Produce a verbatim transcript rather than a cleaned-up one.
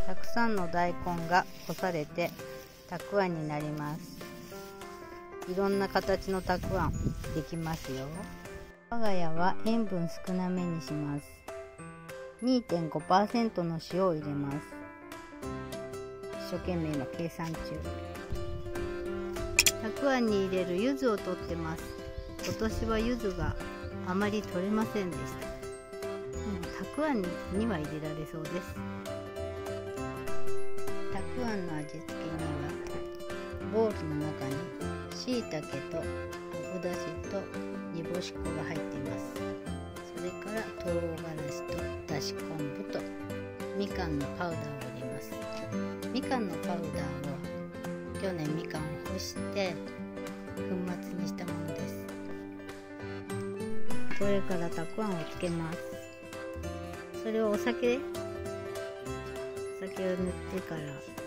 たくさんの大根が干されてたくあんになります。いろんな形のたくあんできますよ。我が家は塩分少なめにします。にてんごパーセント の塩を入れます。一生懸命今計算中。たくあんに入れる柚子を取ってます。今年は柚子があまり取れませんでした。たくあんには入れられそうです。たくあんの味付けにはボウルの中にしいたけと昆布だしと煮干し粉が入っています。それから唐辛子とだし昆布とみかんのパウダーを入れます。みかんのパウダーを去年みかんを干して粉末にしたものです。これからたくあんをつけます。それをお酒お酒を塗ってから